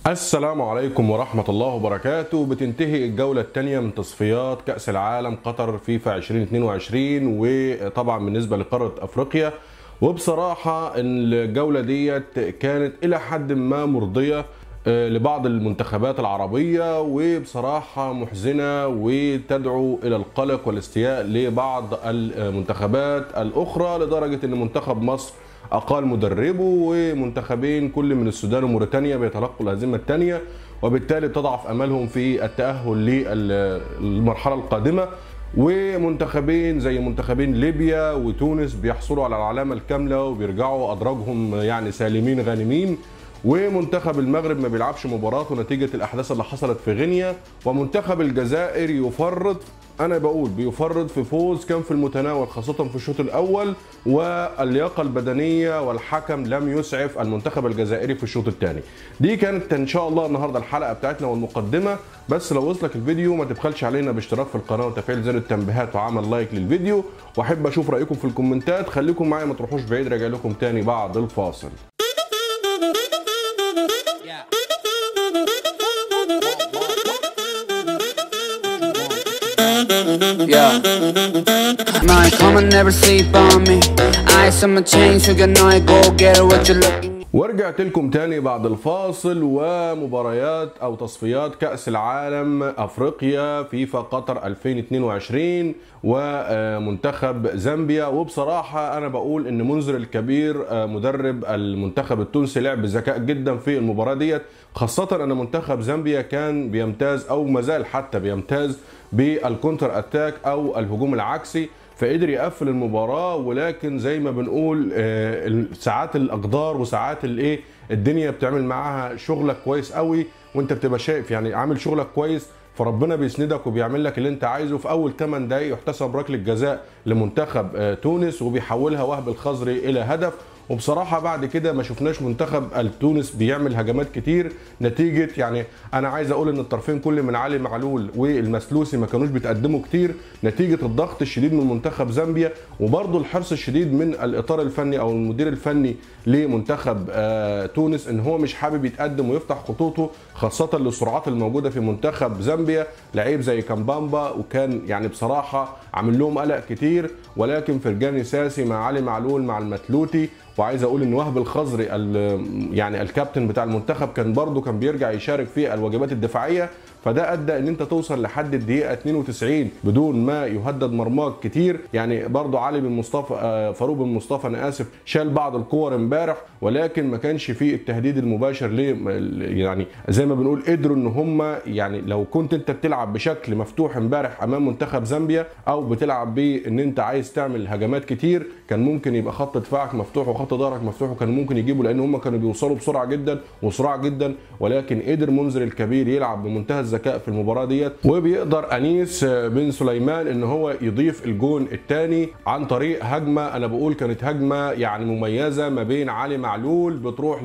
السلام عليكم ورحمة الله وبركاته. بتنتهي الجولة الثانية من تصفيات كأس العالم قطر فيفا 2022، وطبعا بالنسبة لقارة أفريقيا. وبصراحة الجولة ديت كانت إلى حد ما مرضية لبعض المنتخبات العربية، وبصراحة محزنة وتدعو إلى القلق والاستياء لبعض المنتخبات الأخرى، لدرجة أن منتخب مصر أقال مدربه، ومنتخبين كل من السودان وموريتانيا بيتلقوا الهزيمة الثانية، وبالتالي تضعف أملهم في التأهل للمرحلة القادمة. ومنتخبين زي منتخبين ليبيا وتونس بيحصلوا على العلامة الكاملة وبيرجعوا أدراجهم يعني سالمين غانمين. ومنتخب المغرب ما بيلعبش مباراته نتيجة الأحداث اللي حصلت في غينيا. ومنتخب الجزائر يفرط، أنا بقول بيفرط في فوز كان في المتناول خاصة في الشوط الأول، واللياقة البدنية والحكم لم يسعف المنتخب الجزائري في الشوط الثاني. دي كانت إن شاء الله النهاردة الحلقة بتاعتنا والمقدمة. بس لو وصلك الفيديو ما تبخلش علينا باشتراك في القناة وتفعيل زر التنبيهات وعمل لايك للفيديو، وأحب أشوف رأيكم في الكومنتات. خليكم معايا ما تروحوش بعيد، راجع لكم تاني بعد الفاصل. Yeah, my come and never sleep on me. I am a change, so you know I go get it what you're looking. ورجعت لكم تاني بعد الفاصل. ومباريات او تصفيات كأس العالم افريقيا فيفا قطر 2022 ومنتخب زامبيا. وبصراحة انا بقول ان منذر الكبير مدرب المنتخب التونسي لعب بذكاء جدا في المباراة ديت، خاصة ان منتخب زامبيا كان بيمتاز او مازال حتى بيمتاز بالكونتر اتاك او الهجوم العكسي، فقدر يقفل المباراة. ولكن زي ما بنقول ساعات الأقدار وساعات الايه الدنيا بتعمل معاها شغلك كويس قوي، وانت بتبقى شايف يعني عامل شغلك كويس، فربنا بيسندك وبيعمل لك اللي انت عايزه. في اول 8 دقايق يحتسب ركله جزاء لمنتخب تونس وبيحولها وهب الخزري الى هدف. وبصراحه بعد كده ما شفناش منتخب التونس بيعمل هجمات كتير، نتيجه يعني انا عايز اقول ان الطرفين كل من علي معلول والمسلوسي ما كانوش بيتقدموا كتير، نتيجه الضغط الشديد من منتخب زامبيا، وبرضه الحرص الشديد من الاطار الفني او المدير الفني لمنتخب تونس ان هو مش حابب يتقدم ويفتح خطوطه، خاصه للسرعات الموجوده في منتخب زامبيا. لعيب زي كامبامبا وكان يعني بصراحه عامل لهم قلق كتير، ولكن فرجاني ساسي مع علي معلول مع المتلوتي، وعايز اقول ان وهب الخزري يعني الكابتن بتاع المنتخب كان برضه كان بيرجع يشارك في الواجبات الدفاعيه، فده ادى ان انت توصل لحد الدقيقه 92 بدون ما يهدد مرماك كتير. يعني برضه علي بن مصطفى فاروق بن مصطفى انا اسف شال بعض الكور امبارح، ولكن ما كانش فيه التهديد المباشر ليه. يعني زي ما بنقول قدروا ان هم يعني لو كنت انت بتلعب بشكل مفتوح امبارح امام منتخب زامبيا، او بتلعب بان انت عايز تعمل هجمات كتير، كان ممكن يبقى خط دفاعك مفتوح وخط ظهرك مفتوح، وكان ممكن يجيبوا، لان هم كانوا بيوصلوا بسرعه جدا وصراع جدا. ولكن قدر منذر الكبير يلعب بمنتهى الذكاء في المباراه ديت، وبيقدر انيس بن سليمان ان هو يضيف الجون الثاني عن طريق هجمه انا بقول كانت هجمه يعني مميزه ما بين علي معلول بتروح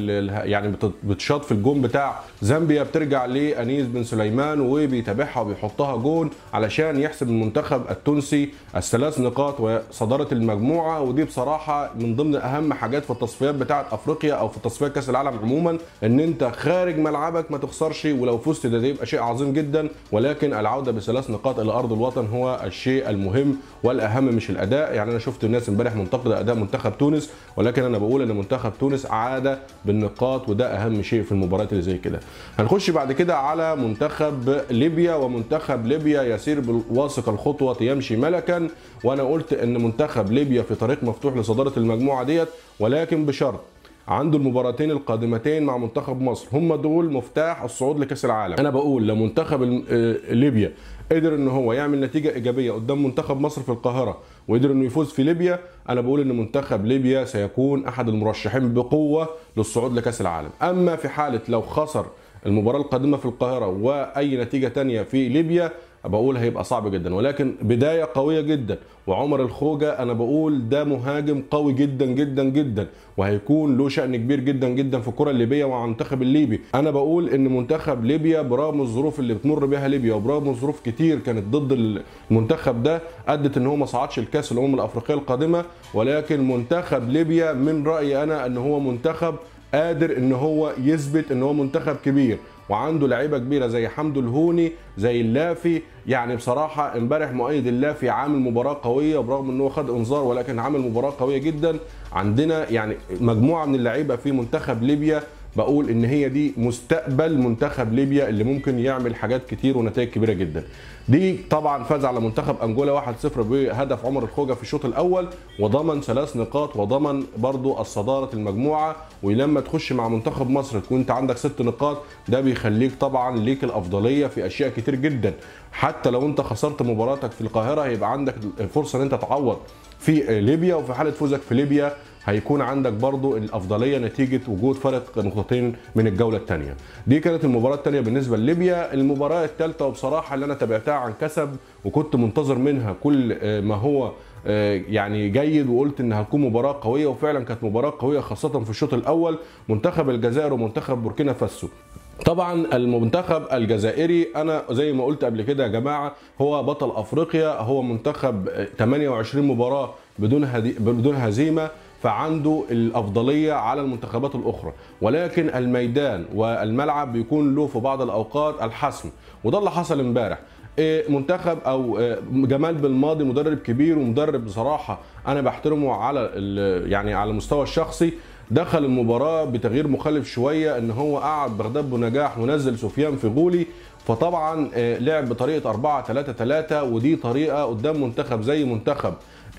يعني بتشاط في الجون بتاع زامبيا، بترجع لانيس بن سليمان وبيتابعها وبيحطها جون علشان يحسب المنتخب التونسي الثلاث نقاط وصداره المجموعه. ودي بصراحه من ضمن اهم حاجات في التصفيات بتاعه افريقيا او في تصفيات كاس العالم عموما، ان انت خارج ملعبك ما تخسرش، ولو فزت ده يبقى شيء عظيم جدا، ولكن العوده بثلاث نقاط الى ارض الوطن هو الشيء المهم والاهم مش الاداء. يعني انا شفت الناس امبارح منتقده اداء منتخب تونس، ولكن انا بقول ان منتخب تونس عاد بالنقاط، وده اهم شيء في المباريات اللي زي كده. هنخش بعد كده على منتخب ليبيا، ومنتخب ليبيا يسير بالواثق الخطوه يمشي ملكا. وانا قلت ان منتخب ليبيا في طريق مفتوح لصداره المجموعه ديت، ولكن بشرط عنده المباراتين القادمتين مع منتخب مصر، هم دول مفتاح الصعود لكاس العالم. انا بقول لو منتخب ليبيا قدر ان هو يعمل نتيجه ايجابيه قدام منتخب مصر في القاهره وقدر انه يفوز في ليبيا، انا بقول ان منتخب ليبيا سيكون احد المرشحين بقوه للصعود لكاس العالم. اما في حاله لو خسر المباراه القادمه في القاهره واي نتيجه ثانيه في ليبيا، بقول هيبقى صعب جدا، ولكن بدايه قويه جدا. وعمر الخوجه انا بقول ده مهاجم قوي جدا جدا جدا، وهيكون له شأن كبير جدا جدا في الكره الليبيه مع المنتخب الليبي. انا بقول ان منتخب ليبيا برغم الظروف اللي بتمر بها ليبيا وبرغم ظروف كتير كانت ضد المنتخب ده ادت ان هو ما صعدش الكاس الامم الافريقيه القادمه، ولكن منتخب ليبيا من رايي انا ان هو منتخب قادر ان هو يثبت ان هو منتخب كبير وعنده لعيبه كبيره زي حمدو الهوني زي اللافي. يعني بصراحه امبارح مؤيد اللافي عامل مباراه قويه برغم ان هو خد انذار، ولكن عامل مباراه قويه جدا. عندنا يعني مجموعه من اللعيبه في منتخب ليبيا بقول ان هي دي مستقبل منتخب ليبيا اللي ممكن يعمل حاجات كتير ونتائج كبيره جدا. دي طبعا فاز على منتخب انجولا 1-0 بهدف عمر الخوجه في الشوط الاول، وضمن 3 نقاط وضمن برضو الصداره المجموعه. ولما تخش مع منتخب مصر تكون انت عندك 6 نقاط، ده بيخليك طبعا ليك الافضليه في اشياء كتير جدا. حتى لو انت خسرت مباراتك في القاهره هيبقى عندك فرصه ان انت تعوض في ليبيا، وفي حاله فوزك في ليبيا هيكون عندك برضو الافضليه نتيجه وجود فرق نقطتين من الجوله الثانيه. دي كانت المباراه الثانيه بالنسبه لليبيا. المباراه الثالثه وبصراحه اللي انا تابعتها عن كسب وكنت منتظر منها كل ما هو يعني جيد، وقلت انها هتكون مباراه قويه، وفعلا كانت مباراه قويه خاصه في الشوط الاول. منتخب الجزائر ومنتخب بوركينا فاسو. طبعا المنتخب الجزائري انا زي ما قلت قبل كده يا جماعه هو بطل افريقيا، هو منتخب 28 مباراه بدون هزيمه، فعنده الافضليه على المنتخبات الاخرى، ولكن الميدان والملعب بيكون له في بعض الاوقات الحسم، وده اللي حصل امبارح. منتخب او جمال بالماضي مدرب كبير ومدرب بصراحه انا بحترمه على يعني على المستوى الشخصي. دخل المباراه بتغيير مخالف شويه، ان هو قعد بغداد بنجاح ونزل سفيان فغولي، فطبعا لعب بطريقه 4-3-3، ودي طريقه قدام منتخب زي منتخب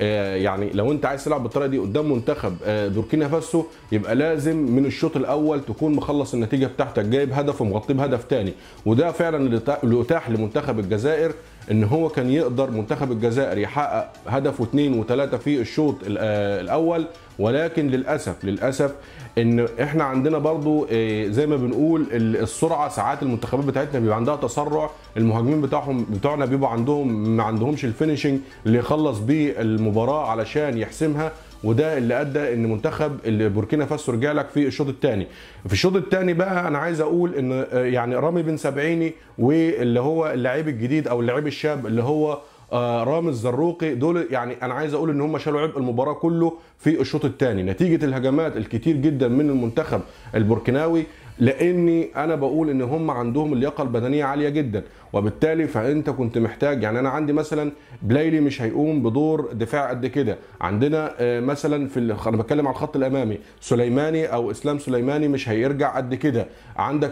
يعني لو انت عايز تلعب بالطريقه دي قدام منتخب بوركينا فاسو يبقى لازم من الشوط الاول تكون مخلص النتيجه بتاعتك، جايب هدف ومغطيه بهدف ثاني. وده فعلا اللي اتاح لمنتخب الجزائر، ان هو كان يقدر منتخب الجزائر يحقق هدف واثنين وثلاثه في الشوط الاول، ولكن للاسف ان احنا عندنا برضو زي ما بنقول السرعه، ساعات المنتخبات بتاعتنا بيبقى عندها تسرع، المهاجمين بتوعنا بيبقوا ما عندهمش الفينيشنج اللي يخلص بيه المباراه علشان يحسمها، وده اللي ادى ان منتخب بوركينا فاسو رجع لك في الشوط الثاني. في الشوط الثاني بقى انا عايز اقول ان يعني رامي بن سبعيني واللي هو اللاعب الجديد او اللاعب الشاب اللي هو رامز زروقي، دول يعني انا عايز اقول ان هم شالوا عبء المباراه كله في الشوط الثاني نتيجه الهجمات الكتير جدا من المنتخب البركناوي، لاني انا بقول ان هم عندهم اللياقه البدنيه عاليه جدا، وبالتالي فانت كنت محتاج يعني انا عندي مثلا بلايلي مش هيقوم بدور دفاع قد كده، عندنا مثلا انا بتكلم على الخط الامامي سليماني او اسلام سليماني مش هيرجع قد كده، عندك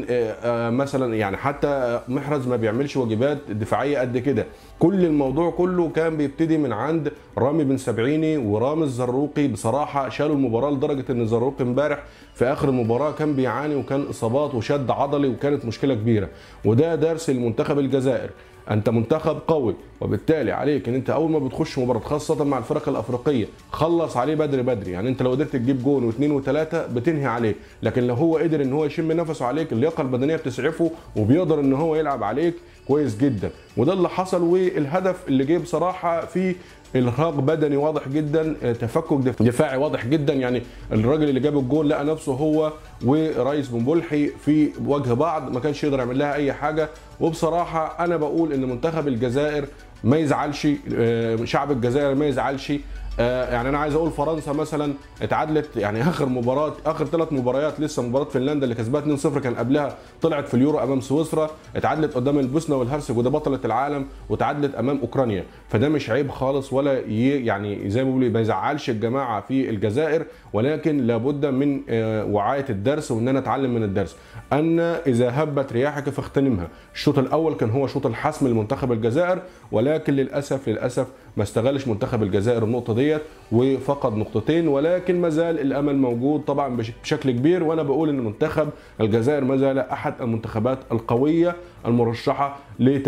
مثلا يعني حتى محرز ما بيعملش واجبات دفاعيه قد كده. كل الموضوع كله كان بيبتدي من عند رامي بن سبعيني ورامز زروقي، بصراحه شالوا المباراه لدرجه ان زروقي امبارح في اخر المباراه كان بيعاني وكان اصابات وشد عضلي وكانت مشكله كبيره، وده درس لمنتخب الجزائر. انت منتخب قوي، وبالتالي عليك ان انت اول ما بتخش مباراه خاصه مع الفرق الافريقيه خلص عليه بدري، يعني انت لو قدرت تجيب جون واثنين وثلاثه بتنهي عليه، لكن لو هو قدر ان هو يشم نفسه عليك اللياقه البدنيه بتسعفه وبيقدر ان هو يلعب عليك كويس جدا، وده اللي حصل. والهدف اللي جه بصراحه في ارهاق بدني واضح جدا، تفكك دفاعي واضح جدا، يعني الراجل اللي جاب الجول لقى نفسه هو ورئيس بن بلحي في وجه بعض، ما كانش يقدر يعمل لها اي حاجه. وبصراحه انا بقول ان منتخب الجزائر ما يزعلش، شعب الجزائر ما يزعلش. يعني انا عايز اقول فرنسا مثلا اتعادلت، يعني اخر 3 مباريات، لسه مباراه فنلندا اللي كسبها 2-0 كان قبلها طلعت في اليورو امام سويسرا، اتعادلت قدام البوسنه والهرسك وده بطله العالم، وتعادلت امام اوكرانيا، فده مش عيب خالص ولا يعني زي ما بيقولوا ما يزعلش الجماعه في الجزائر، ولكن لابد من وعايه الدرس وان انا اتعلم من الدرس. ان اذا هبت رياحك فاغتنمها. الشوط الاول كان هو شوط الحسم لمنتخب الجزائر، ولكن للاسف ما استغلش منتخب الجزائر النقطه ديت وفقد نقطتين، ولكن ما زال الامل موجود طبعا بشكل كبير. وانا بقول ان منتخب الجزائر ما زال احد المنتخبات القويه المرشحه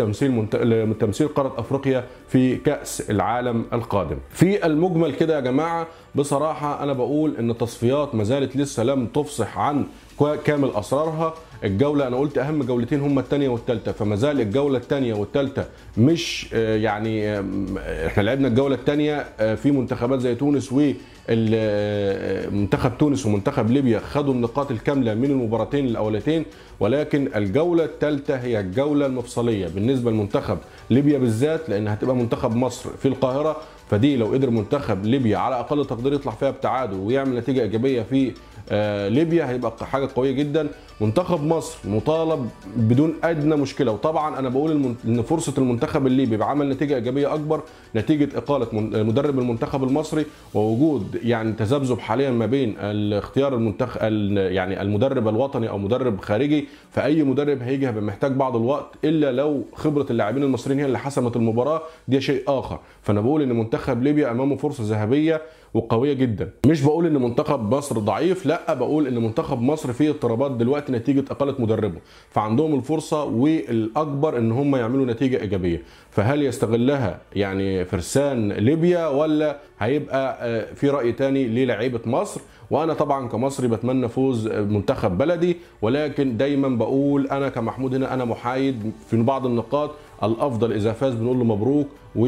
لتمثيل قاره افريقيا في كاس العالم القادم. في المجمل كده يا جماعه بصراحه انا بقول ان التصفيات ما زالت لسه لم تفصح عن كامل اسرارها. الجوله انا قلت اهم جولتين هم الثانيه والثالثه، فما زال الجوله الثانيه والثالثه مش يعني احنا لعبنا الجوله الثانيه في منتخبات زي تونس منتخب تونس ومنتخب ليبيا خدوا النقاط الكامله من المباراتين الاولتين، ولكن الجوله الثالثه هي الجوله المفصليه بالنسبه لمنتخب ليبيا بالذات، لان هتبقى منتخب مصر في القاهره. فدي لو قدر منتخب ليبيا على اقل تقدير يطلع فيها بتعادل ويعمل نتيجه ايجابيه في ليبيا، هيبقى حاجه قويه جدا. منتخب مصر مطالب بدون ادنى مشكله، وطبعا انا بقول ان فرصه المنتخب الليبي بعمل نتيجه ايجابيه اكبر نتيجه اقاله مدرب المنتخب المصري، ووجود يعني تذبذب حاليا ما بين اختيار المنتخب يعني المدرب الوطني او مدرب خارجي. فاي مدرب هيجي هيبقى محتاج بعض الوقت، الا لو خبره اللاعبين المصريين هي اللي حسمت المباراه، دي شيء اخر. فانا بقول ان منتخب ليبيا امامه فرصه ذهبيه وقويه جدا. مش بقول ان منتخب مصر ضعيف، لا، بقول ان منتخب مصر فيه اضطرابات دلوقتي نتيجه اقاله مدربه، فعندهم الفرصه والاكبر ان هم يعملوا نتيجه ايجابيه. فهل يستغلها يعني فرسان ليبيا، ولا هيبقى في راي تاني للاعيبه مصر؟ وانا طبعا كمصري بتمنى فوز منتخب بلدي، ولكن دايما بقول انا كمحمود هنا انا محايد في بعض النقاط. الافضل اذا فاز بنقول له مبروك،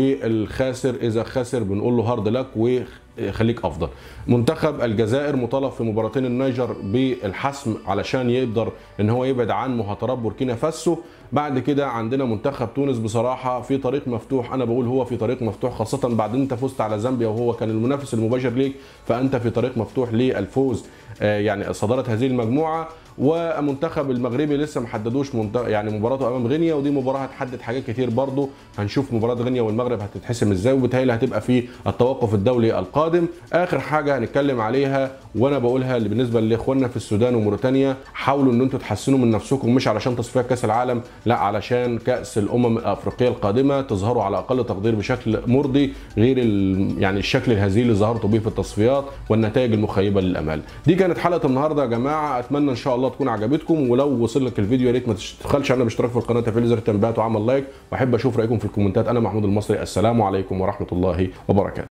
والخاسر اذا خسر بنقول له هارد لك وخليك افضل. منتخب الجزائر مطالب في مباراتين النيجر بالحسم علشان يقدر ان هو يبعد عن مهاترات بوركينا فاسو. بعد كده عندنا منتخب تونس بصراحه في طريق مفتوح، انا بقول هو في طريق مفتوح، خاصه بعد انت فزت على زامبيا وهو كان المنافس المباشر ليك، فانت في طريق مفتوح للفوز يعني صداره هذه المجموعه. ومنتخب المغربي لسه ما حددوش يعني مباراته امام غينيا، ودي مباراه هتحدد حاجات كتير برضو. هنشوف مباراه غينيا والمغرب هتتحسم ازاي، وبالتالي هتبقى في التوقف الدولي القادم. اخر حاجه هنتكلم عليها وانا بقولها بالنسبه لاخواننا في السودان وموريتانيا، حاولوا ان انتم تحسنوا من نفسكم، مش علشان تصفيات كاس العالم، لا، علشان كاس الامم الافريقيه القادمه تظهروا على اقل تقدير بشكل مرضي، غير يعني الشكل الهزيل اللي ظهرتوا بيه في التصفيات والنتائج المخيبه للامال. دي كانت حلقه النهارده يا جماعه، اتمنى ان شاء الله تكون عجبتكم. ولو وصل لك الفيديو يا ريت ما تبخلش على الاشتراك في القناه، تفعيل زر التنبيهات وعمل لايك، واحب اشوف رايكم في الكومنتات. انا محمود المصري، السلام عليكم ورحمه الله وبركاته.